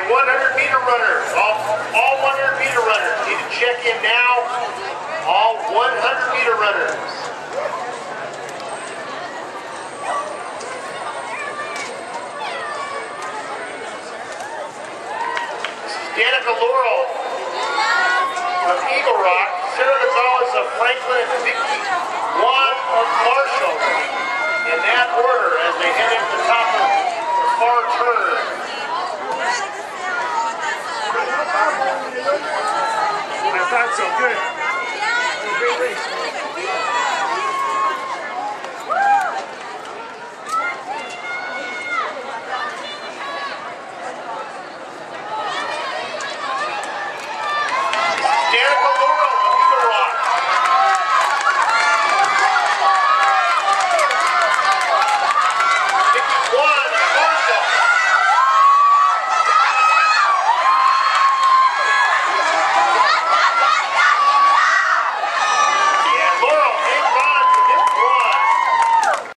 100-meter runners, all 100-meter runners, need to check in now. All 100-meter runners.